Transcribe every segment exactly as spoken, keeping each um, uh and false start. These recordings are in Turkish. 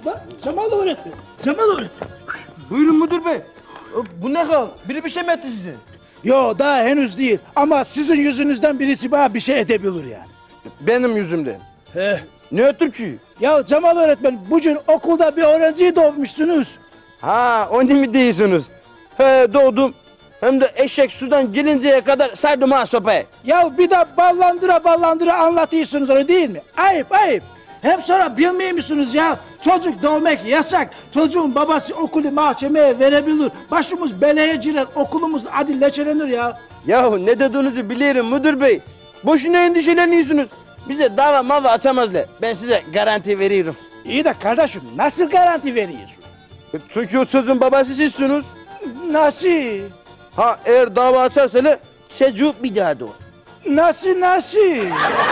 Bak Cemal öğretmen. Cemal öğretmen. Buyurun müdür bey. Bu ne hal? Biri bir şey mi etti size? Yo daha henüz değil ama sizin yüzünüzden birisi bana bir şey edebilir yani. Benim yüzümden. He. Ne öttüm ki? Ya Cemal öğretmen bugün okulda bir öğrenciyi doğmuşsunuz. Ha, onu mu diyorsunuz? He, doğdum. Hem de eşek sudan gelinceye kadar sardım ha sopayı. Ya bir de ballandıra ballandıra anlatıyorsunuz onu değil mi? Ayıp ayıp. Hem sonra bilmiyor musunuz ya? Çocuk doğmak yasak. Çocuğun babası okulu mahkemeye verebilir. Başımız belaya girer, okulumuz adı leçelenir ya. Yahu ne dediğinizi bilirim müdür bey. Boşuna endişeleniyorsunuz. Bize dava mava açamazlar. Ben size garanti veriyorum. İyi de kardeşim nasıl garanti veriyorsun? Çünkü o çocuğun babası sizsiniz. Nasıl? Ha, eğer dava açarsalar çocuk bir daha doğar. Nasıl nasıl?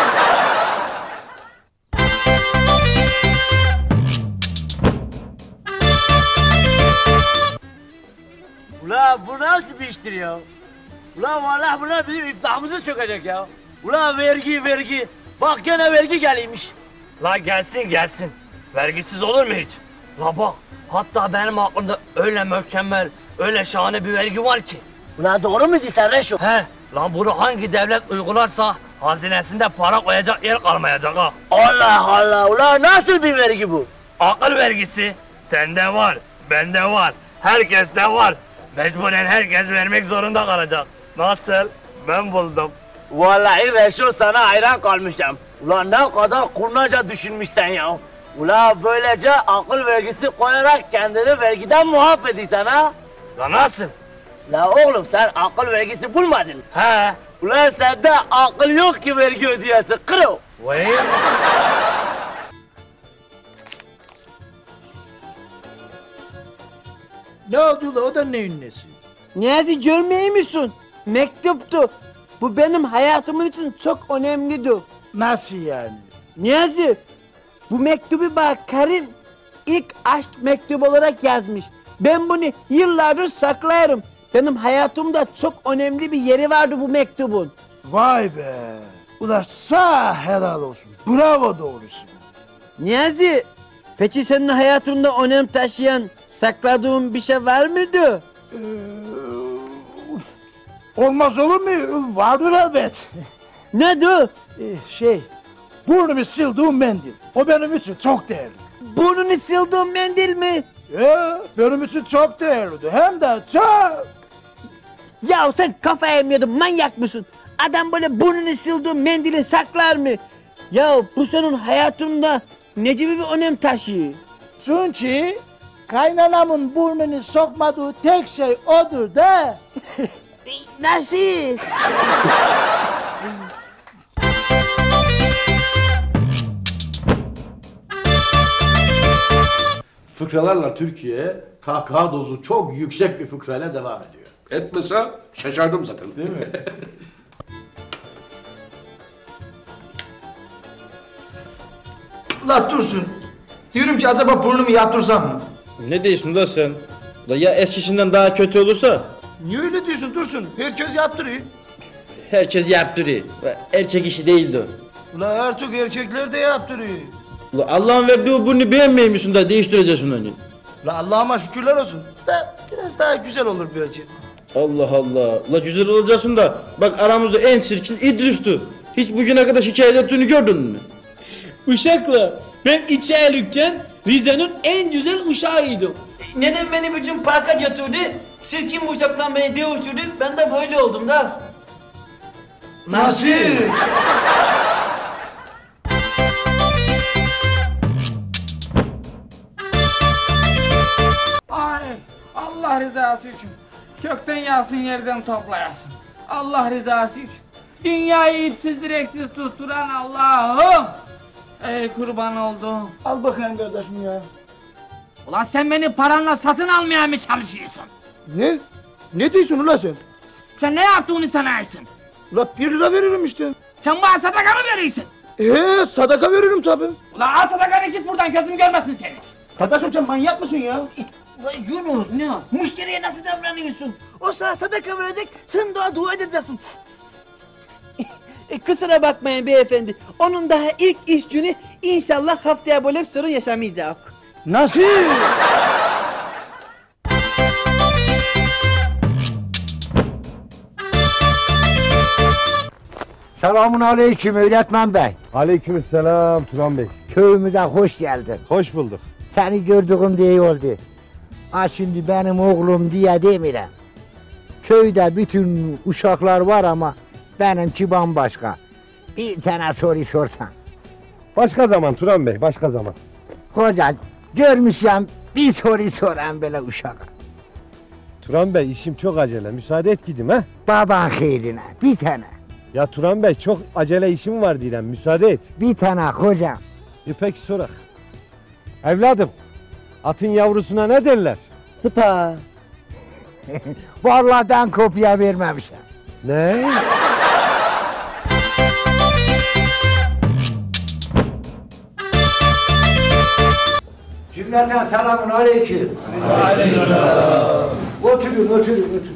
Ulan bu nasıl bir iştir ya? Ulan vallahi bunlar bizim iftihamımızı çökecek ya. Ulan vergi vergi. Bak gene vergi geliymiş. La gelsin gelsin. Vergisiz olur mu hiç? La bak, hatta benim aklımda öyle mükemmel, öyle şahane bir vergi var ki. Ulan doğru mu diyorsun Reşo? He, lan bunu hangi devlet uygularsa hazinesinde para koyacak yer kalmayacak ha. Allah Allah, ulan nasıl bir vergi bu? Akıl vergisi sende var, bende var, herkeste var. Mecburen herkes vermek zorunda kalacak. Nasıl? Ben buldum. Vallahi Reşo sana hayran kalmışım. Ulan ne kadar kurnaca düşünmüşsen ya. Ulan böylece akıl vergisi koyarak kendini vergiden muaf ediyorsun ha. La nasıl? La oğlum sen akıl vergisi bulmadın. He. Ulan sende akıl yok ki vergi ödeyesi kırı. Vay. Ne oldu la o da neyin nesi? Niyazi görmüyor musun? Mektuptu. Bu benim hayatımın için çok önemlidir. Nasıl yani? Niyazi, bu mektubu bak karım ilk aşk mektubu olarak yazmış. Ben bunu yıllardır saklarım. Benim hayatımda çok önemli bir yeri vardı bu mektubun. Vay be. Ula sağ helal olsun. Bravo doğrusu. Niyazi, peki senin hayatında önem taşıyan sakladığın bir şey var mıydı? Ee, olmaz olur mu? Vardır elbet. Nedir? Ee, şey, burnumu sildiğim mendil. O benim için çok değerli. Burnunu sildiğin mendil mi? Ya, benim için çok değerlidir. Hem de çok. Ya sen kafaya mı yedin, manyak mısın? Adam böyle burnunu sildiğin mendili saklar mı? Ya bu senin hayatında ne gibi bir önem taşıyor? Çünkü kaynanamın burnunu sokmadığı tek şey odur da. Nasıl? Fıkralarla Türkiye kahkaha dozu çok yüksek bir fıkrayla devam ediyor. Etmese şaşardım zaten. Değil mi? La Dursun, diyorum ki acaba burnumu yaptırsam mı? Ne diyorsun da sen? La ya eskisinden daha kötü olursa? Niye öyle diyorsun Dursun? Herkes yaptırıyor. Herkes yaptırıyor. Erkek işi değildi o. Ula artık erkekler de yaptırıyor. La Allah'ın verdiği o burnu beğenmiyor musun da değiştireceksin onu? La Allah'ıma şükürler olsun. Da biraz daha güzel olur belki. Allah Allah. La güzel olacaksın da bak aramızda en çirkin İdris'ti. Hiç bugüne kadar şikayet ettiğini gördün mü? Uşakla ben içi aylıkken Rize'nin en güzel uşağıydım. Neden beni bütün parka götürdü? Sirkin bu uşakla beni dövüştürdü. Ben de böyle oldum da. Nasıl? Ay Allah rızası için kökten yağsın yerden toplayasın. Allah rızası için dünyayı ipsiz direksiz tutturan Allah'ım. Ey kurban oldum. Al bakayım kardeşim ya. Ulan sen beni paranla satın almaya mı çalışıyorsun? Ne? Ne diyorsun ula sen? Sen ne yaptığını sanarsın? Ula bir lira veririm işte. Sen bana sadaka mı veriyorsun? Ee sadaka veririm tabi. Ulan al sadakanı git buradan gözüm görmesin seni. Kardeşim sen manyak mısın ya? Ulan Yunus, ne? Müşteriye nasıl davranıyorsun? O sana sadaka verecek, sen daha dua edeceksin. E, kusura bakmayın beyefendi. Onun daha ilk iş günü inşallah haftaya böyle bir sorun yaşamayacak. Nasıl? Selamun aleyküm öğretmen bey. Aleykümselam Turan Bey. Köyümüze hoş geldin. Hoş bulduk. Seni gördüğüm diye oldu. Ha şimdi benim oğlum diye demirəm. Köyde bütün uşaklar var ama benimki bambaşka. Bir tane soru sorsan. Başka zaman Turan Bey, başka zaman. Hoca görmüşəm bir soru soran böyle uşağa. Turan Bey işim çok acele, müsaade et gidim ha. Baban hayrine bir tane. Ya Turan Bey çok acele işim var diyelim, müsaade et. Bir tane hocam. E peki sorak. Evladım, atın yavrusuna ne derler? Sıpa. Vallahi ben kopya vermemişim. Ne? Cümleten selamun aleyküm. Aleykümselam. Oturun, oturun, oturun.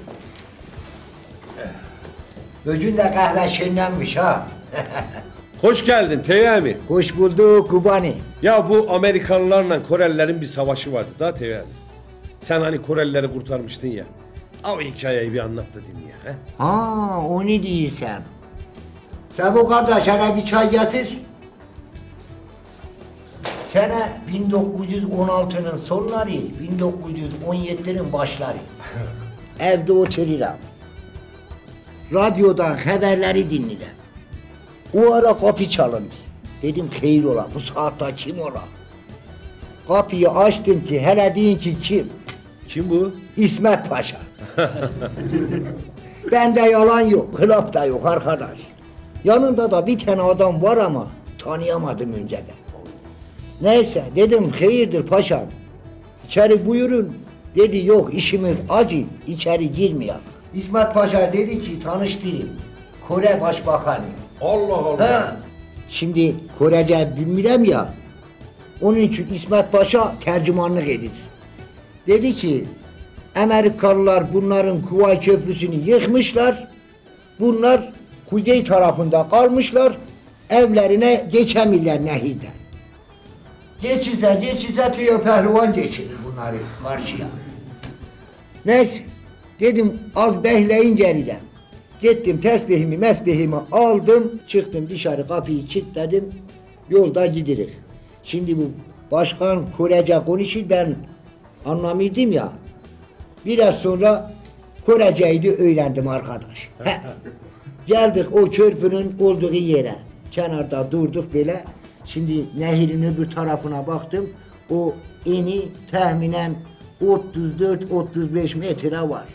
Bugün de kahve şenlenmiş ha. Hoş geldin Teyami. Hoş bulduk Kubani. Ya bu Amerikalılarla Korelilerin bir savaşı vardı da Teyami. Sen hani Korelileri kurtarmıştın ya. O hikayeyi bir anlat da dinle he. Ha, onu diyorsan. Sen bu kardeş hele bir çay getir. Sene bin dokuz yüz on altının sonları, bin dokuz yüz on yedilerin başları. Evde otururam. Radyodan haberleri dinledim. O ara kapı çalındı. Dedim hayır ola, bu saatte kim ola? Kapıyı açtım ki hele deyin ki kim? Kim bu? İsmet Paşa. Bende yalan yok, hılap da yok arkadaş. Yanında da bir tane adam var ama tanıyamadım önceden. Neyse dedim hayırdır paşam. İçeri buyurun. Dedi yok işimiz acil, içeri girmeyelim. İsmet Paşa dedi ki tanıştırayım. Kore Başbakanı. Allah Allah. Ha. Şimdi Korece bilmirəm ya. Onun için İsmet Paşa tercümanlık edir. Dedi ki Amerikalılar bunların Kuvay Köprüsü'nü yıkmışlar. Bunlar kuzey tarafında kalmışlar. Evlerine geçemirler nehirden. Geçirse geçirse tüyo pehlivan geçirir bunları karşıya. Neyse dedim az behleyin gelirəm. Gittim tesbihimi mesbihimi aldım. Çıktım dışarı kapıyı kilitledim. Yolda gidirik. Şimdi bu başkan Korece konuşur ben anlamıyordum ya. Biraz sonra Korece'yi de öğrendim arkadaş. He. Geldik o körpünün olduğu yere. Kenarda durduk böyle. Şimdi nehirin öbür tarafına baktım. O eni tahminen otuz dört otuz beş metre var.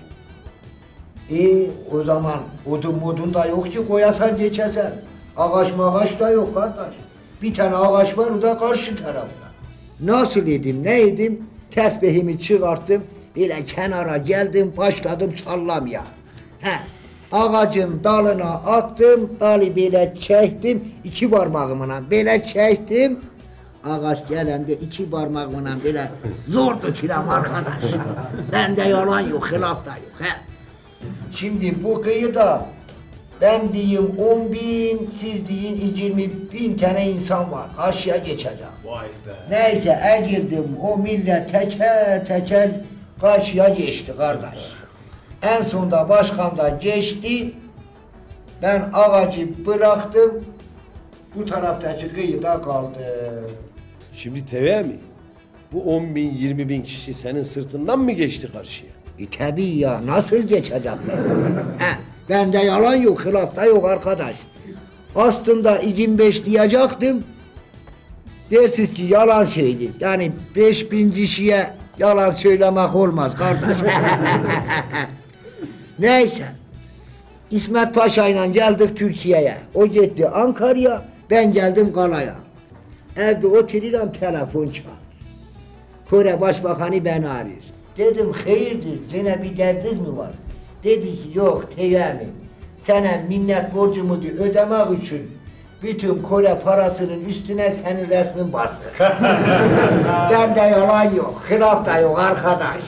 E o zaman odun modun da yok ki koyasan geçesen. Ağaç mağaç da yok kardeş. Bir tane ağaç var o da karşı tarafta. Nasıl edim ne edim? Tesbihimi çıkarttım. Böyle kenara geldim başladım sallamaya. He. Ağacın dalına attım, dalı böyle çektim, iki parmağımla böyle çektim. Ağaç gelende iki parmağımla böyle zor tuturam arkadaş. Bende yalan yok, hılaf da yok. He. Şimdi bu kıyıda ben diyeyim on bin, siz deyin yirmi bin tane insan var. Karşıya geçeceğim. Vay be. Neyse egildim o millet teker teker karşıya geçti kardeş. En sonunda başkan da geçti. Ben ağacı bıraktım. Bu taraftaki kıyıda kaldı. Şimdi Teyami, bu on bin yirmi bin kişi senin sırtından mı geçti karşıya? E tabi ya nasıl geçecekler? He, bende yalan yok, hılafta yok arkadaş. Aslında yirmi beş diyecektim. Dersiz ki yalan söyleyeyim. Yani beş bin kişiye yalan söylemek olmaz kardeş. Neyse. İsmet Paşa ile geldik Türkiye'ye. O gitti Ankara'ya, ben geldim Kala'ya. Evde oturuyorum, telefon çaldı. Kore Başbakanı beni arıyor. Dedim hayırdır, yine bir derdiniz mi var? Dedi ki yok Teyami, sana minnet borcumuzu ödemek için bütün Kore parasının üstüne senin resmin bastık. Bende yalan yok, hılaf da yok arkadaş.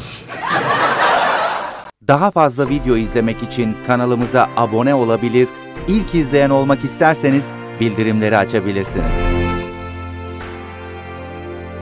Daha fazla video izlemek için kanalımıza abone olabilir, ilk izleyen olmak isterseniz bildirimleri açabilirsiniz.